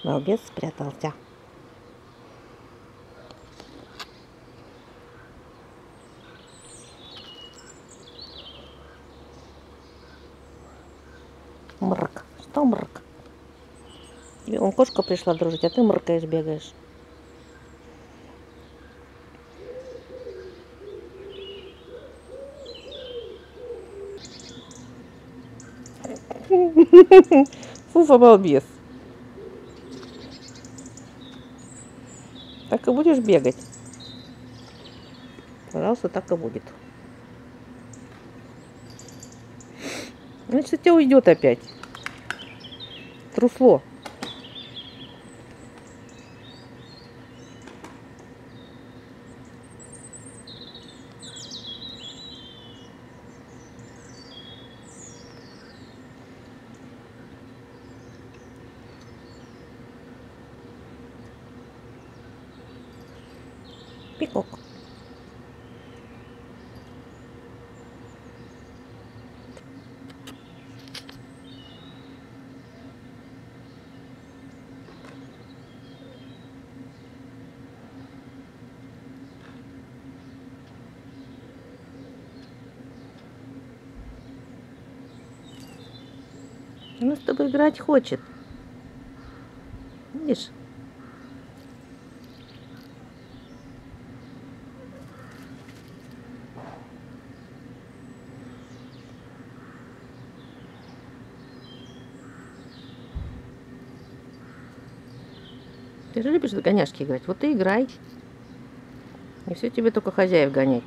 Балбес спрятался. Мрак. Что мрак? Тебе вон кошка пришла дружить, а ты мракаешь, бегаешь. Фуфа, балбес. Так и будешь бегать? Пожалуйста, так и будет. Значит, у тебя уйдет опять. Трусло. Пикок. Она с тобой играть хочет. Видишь? Ты же любишь в гоняшки играть. Вот и играй. И все тебе только хозяев гонять.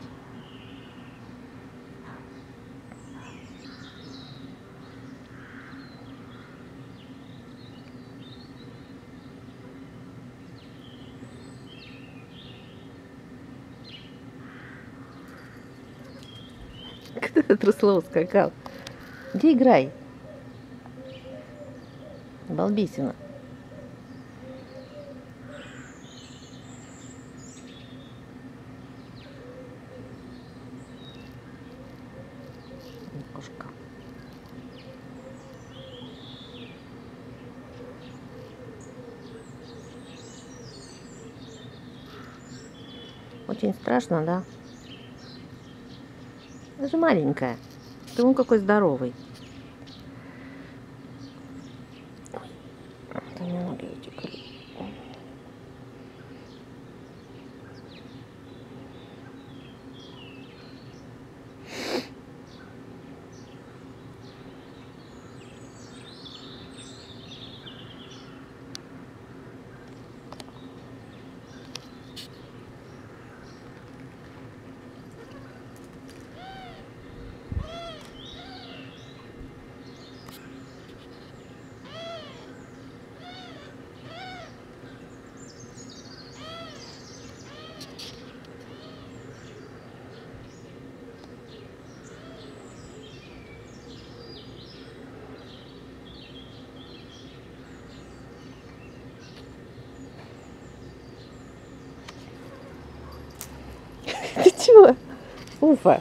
Кто это трусло ускакал? Иди играй. Балбесина. Кошка. Очень страшно, да? Она же маленькая. Ты вон какой здоровый. Ой, там мне ноги утекли. Ты чего? Уфа.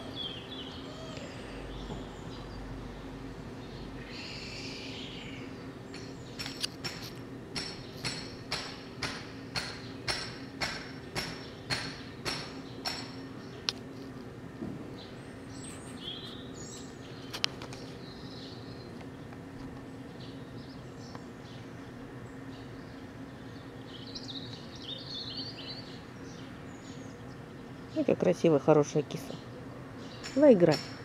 Какая красивая, хорошая киса. Давай играть.